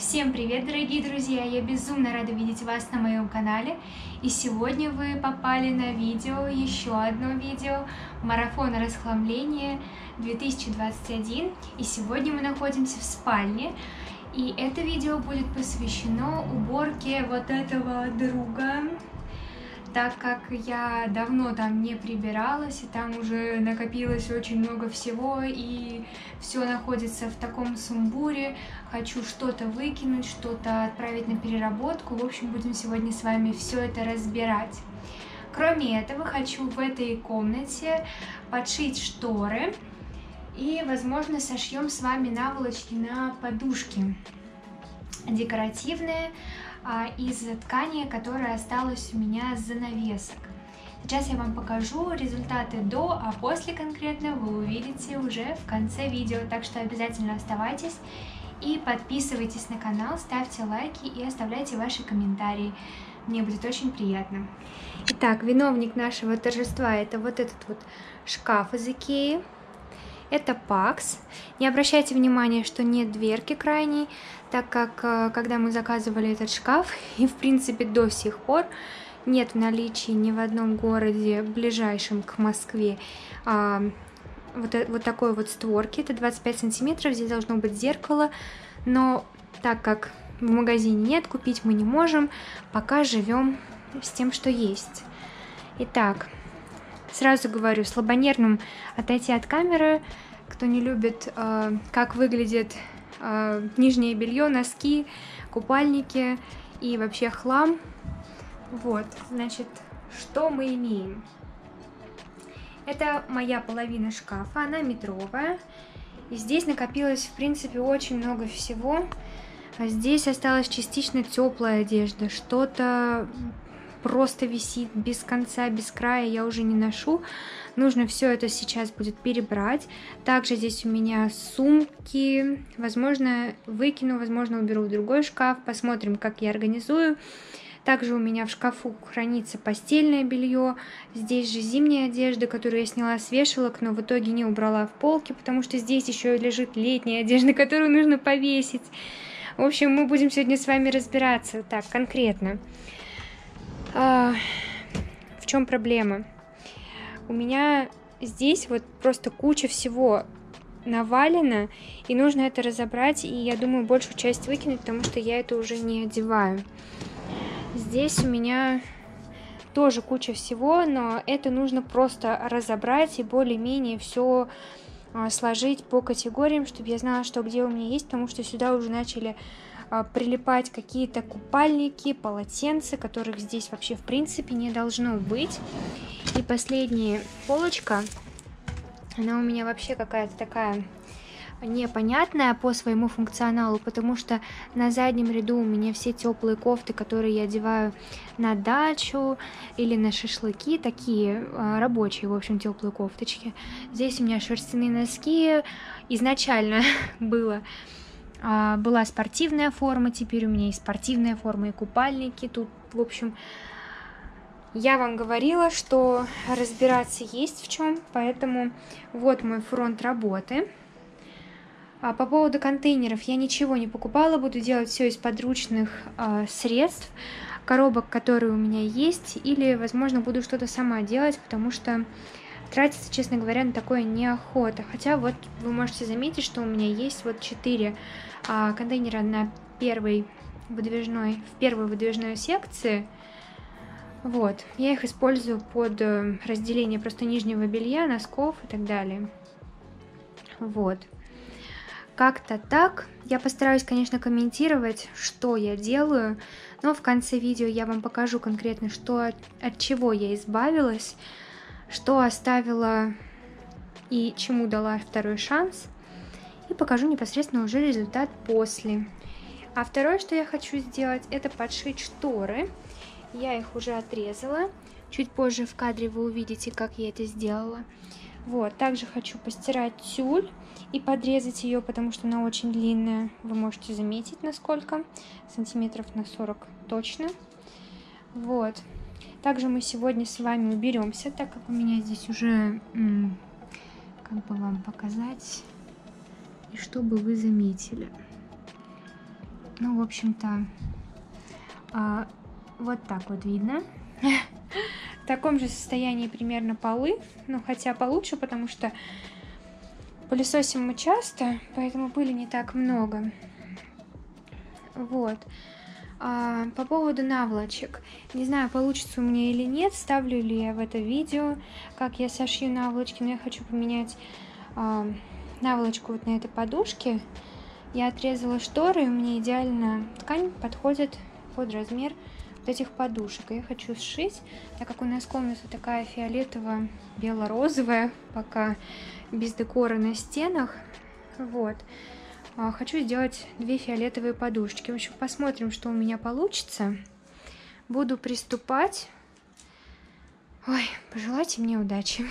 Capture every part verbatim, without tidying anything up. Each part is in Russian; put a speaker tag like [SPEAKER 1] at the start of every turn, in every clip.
[SPEAKER 1] Всем привет, дорогие друзья! Я безумно рада видеть вас на моем канале. И сегодня вы попали на видео, еще одно видео, марафон расхламления две тысячи двадцать один. И сегодня мы находимся в спальне. И это видео будет посвящено уборке вот этого друга, так как я давно там не прибиралась, и там уже накопилось очень много всего, и все находится в таком сумбуре. Хочу что-то выкинуть, что-то отправить на переработку. В общем, будем сегодня с вами все это разбирать. Кроме этого, хочу в этой комнате подшить шторы, и, возможно, сошьем с вами наволочки на подушки декоративные, из ткани, которая осталась у меня с занавесок. Сейчас я вам покажу результаты до, а после конкретно вы увидите уже в конце видео. Так что обязательно оставайтесь и подписывайтесь на канал, ставьте лайки и оставляйте ваши комментарии. Мне будет очень приятно. Итак, виновник нашего торжества — это вот этот вот шкаф из Икеи. Это пакс. Не обращайте внимания, что нет дверки крайней, так как когда мы заказывали этот шкаф, и в принципе до сих пор нет в наличии ни в одном городе ближайшем к Москве а, вот, вот такой вот створки. Это двадцать пять сантиметров, здесь должно быть зеркало, но так как в магазине нет, купить мы не можем, пока живем с тем, что есть. Итак, сразу говорю, слабонервным отойти от камеры. Кто не любит, э, как выглядит э, нижнее белье, носки, купальники и вообще хлам. Вот, значит, что мы имеем? Это моя половина шкафа, она метровая. И здесь накопилось, в принципе, очень много всего. А здесь осталась частично теплая одежда, что-то просто висит без конца, без края, я уже не ношу. Нужно все это сейчас будет перебрать. Также здесь у меня сумки. Возможно, выкину, возможно, уберу в другой шкаф. Посмотрим, как я организую. Также у меня в шкафу хранится постельное белье. Здесь же зимняя одежда, которую я сняла с вешалок, но в итоге не убрала в полки, потому что здесь еще лежит летняя одежда, которую нужно повесить. В общем, мы будем сегодня с вами разбираться так конкретно. А, в чем проблема? У меня здесь вот просто куча всего навалено, и нужно это разобрать, и я думаю, большую часть выкинуть, потому что я это уже не одеваю. Здесь у меня тоже куча всего, но это нужно просто разобрать и более-менее все сложить по категориям, чтобы я знала, что где у меня есть, потому что сюда уже начали прилипать какие-то купальники, полотенца, которых здесь вообще в принципе не должно быть. И последняя полочка, она у меня вообще какая-то такая непонятная по своему функционалу, потому что на заднем ряду у меня все теплые кофты, которые я одеваю на дачу или на шашлыки, такие рабочие, в общем, теплые кофточки. Здесь у меня шерстяные носки, изначально было была спортивная форма, теперь у меня и спортивная форма, и купальники. Тут, в общем, я вам говорила, что разбираться есть в чем, поэтому вот мой фронт работы. А по поводу контейнеров я ничего не покупала, буду делать все из подручных э, средств, коробок, которые у меня есть, или, возможно, буду что-то сама делать, потому что тратиться, честно говоря, на такое неохота. Хотя вот вы можете заметить, что у меня есть вот четыре а, контейнера на первой выдвижной, в первой выдвижной секции. Вот, я их использую под разделение просто нижнего белья, носков и так далее. Вот. Как-то так. Я постараюсь, конечно, комментировать, что я делаю, но в конце видео я вам покажу конкретно, что от, от чего я избавилась, что оставила и чему дала второй шанс, и покажу непосредственно уже результат после. А второе, что я хочу сделать, это подшить шторы. Я их уже отрезала. Чуть позже в кадре вы увидите, как я это сделала. Вот, также хочу постирать тюль и подрезать ее, потому что она очень длинная. Вы можете заметить, насколько. Сантиметров на сорок точно. Вот. Также мы сегодня с вами уберемся, так как у меня здесь уже, как бы вам показать, и чтобы вы заметили. Ну, в общем-то, а, вот так вот видно. В таком же состоянии примерно полы, ну, хотя получше, потому что пылесосим мы часто, поэтому пыли не так много. Вот. А, по поводу наволочек. Не знаю, получится у меня или нет, ставлю ли я в это видео, как я сошью наволочки, но я хочу поменять а, наволочку вот на этой подушке. Я отрезала шторы, и мне идеально ткань подходит под размер вот этих подушек. И я хочу сшить, так как у нас комната такая фиолетово-бело-розовая, пока без декора на стенах. Вот. Хочу сделать две фиолетовые подушечки. В общем, посмотрим, что у меня получится. Буду приступать. Ой, пожелайте мне удачи.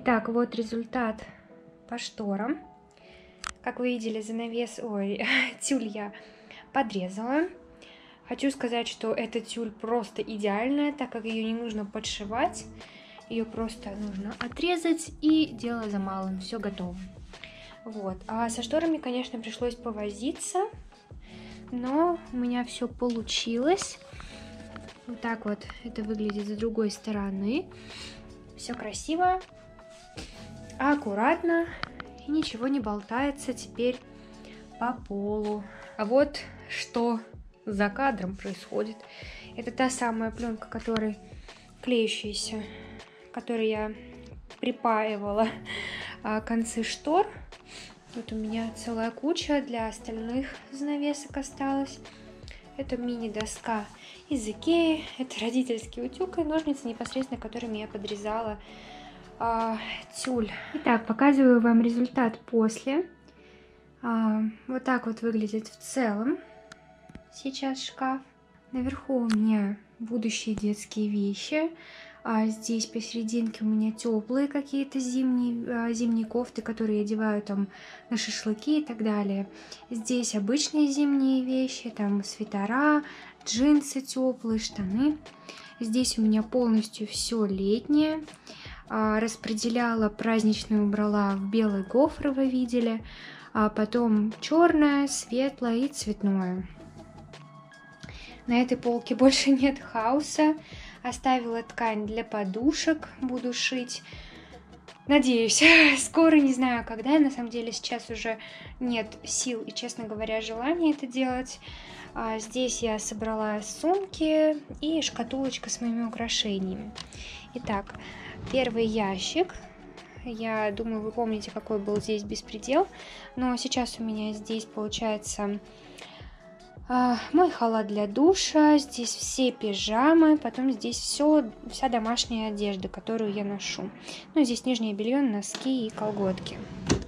[SPEAKER 1] Итак, вот результат по шторам. Как вы видели, занавес, ой, тюль я подрезала. Хочу сказать, что эта тюль просто идеальная, так как ее не нужно подшивать. Ее просто нужно отрезать, и дело за малым, все готово. Вот. А со шторами, конечно, пришлось повозиться, но у меня все получилось. Вот так вот это выглядит с другой стороны. Все красиво, аккуратно, и ничего не болтается теперь по полу. А вот что за кадром происходит. Это та самая пленка, которой клеющаяся, которой я припаивала а, концы штор. Вот у меня целая куча для остальных занавесок осталась. Это мини-доска из Икеи. Это родительский утюг и ножницы, непосредственно которыми я подрезала а, тюль. Итак, показываю вам результат после. А, вот так вот выглядит в целом сейчас шкаф. Наверху у меня будущие детские вещи. А здесь посерединке у меня теплые какие-то зимние, а, зимние кофты, которые я одеваю там на шашлыки и так далее. Здесь обычные зимние вещи, там свитера, джинсы теплые, штаны. Здесь у меня полностью все летнее. А, распределяла праздничную, убрала в белый гофр, вы видели. А потом черное, светлое и цветное. На этой полке больше нет хаоса. Оставила ткань для подушек, буду шить. Надеюсь, скоро, не знаю когда. На самом деле сейчас уже нет сил и, честно говоря, желания это делать. А здесь я собрала сумки и шкатулочка с моими украшениями. Итак, первый ящик. Я думаю, вы помните, какой был здесь беспредел. Но сейчас у меня здесь получается... А, мой халат для душа, здесь все пижамы, потом здесь все, вся домашняя одежда, которую я ношу. Ну, здесь нижнее белье, носки и колготки.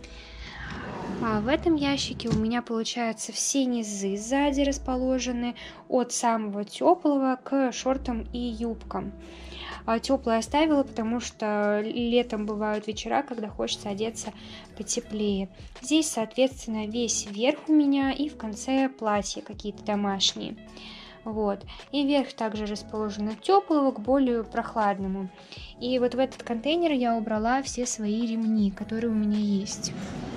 [SPEAKER 1] А в этом ящике у меня, получается, все низы сзади расположены, от самого теплого к шортам и юбкам. Теплое оставила, потому что летом бывают вечера, когда хочется одеться потеплее. Здесь, соответственно, весь верх у меня и в конце платья какие-то домашние. Вот. И верх также расположен от теплого к более прохладному. И вот в этот контейнер я убрала все свои ремни, которые у меня есть.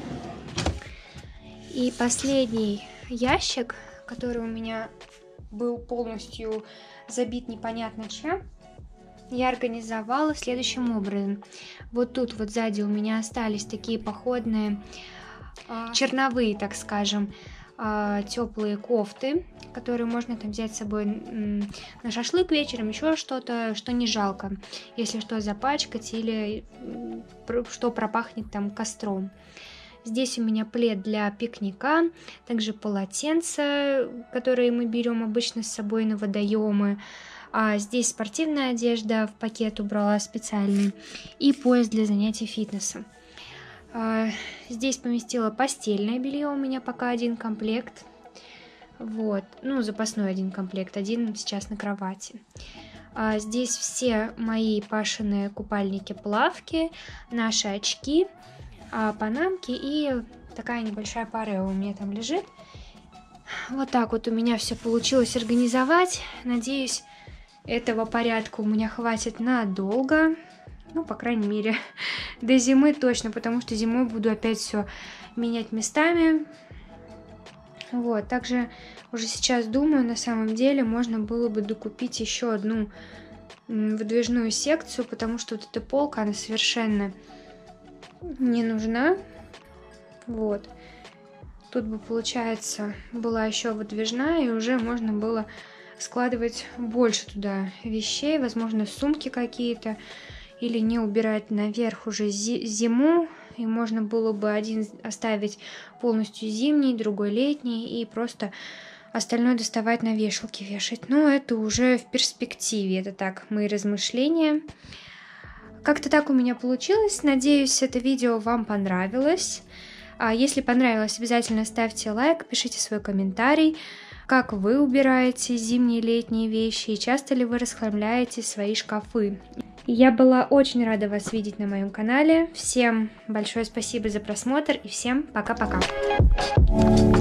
[SPEAKER 1] И последний ящик, который у меня был полностью забит непонятно чем, я организовала следующим образом. Вот тут вот сзади у меня остались такие походные, а, черновые, так скажем, а, теплые кофты, которые можно там взять с собой на шашлык вечером, еще что-то, что не жалко, если что, запачкать или что пропахнет там костром. Здесь у меня плед для пикника, также полотенца, которые мы берем обычно с собой на водоемы. А здесь спортивная одежда, в пакет убрала специальный, и пояс для занятий фитнесом. А здесь поместила постельное белье, у меня пока один комплект. Вот, ну, запасной один комплект, один сейчас на кровати. А здесь все мои Пашины купальники-плавки, наши очки, а, панамки и такая небольшая парео у меня там лежит. Вот так вот у меня все получилось организовать. Надеюсь, этого порядка у меня хватит надолго. Ну, по крайней мере, до зимы точно, потому что зимой буду опять все менять местами. Вот, также уже сейчас думаю, на самом деле, можно было бы докупить еще одну выдвижную секцию, потому что вот эта полка, она совершенно не нужна. Вот. Тут бы, получается, была еще выдвижная, и уже можно было складывать больше туда вещей, возможно, сумки какие-то, или не убирать наверх уже зиму, и можно было бы один оставить полностью зимний, другой летний, и просто остальное доставать на вешалке вешать. Но это уже в перспективе, это так, мои размышления. Как-то так у меня получилось, надеюсь, это видео вам понравилось. А если понравилось, обязательно ставьте лайк, пишите свой комментарий. Как вы убираете зимние и летние вещи, и часто ли вы расхламляете свои шкафы. Я была очень рада вас видеть на моем канале. Всем большое спасибо за просмотр и всем пока-пока.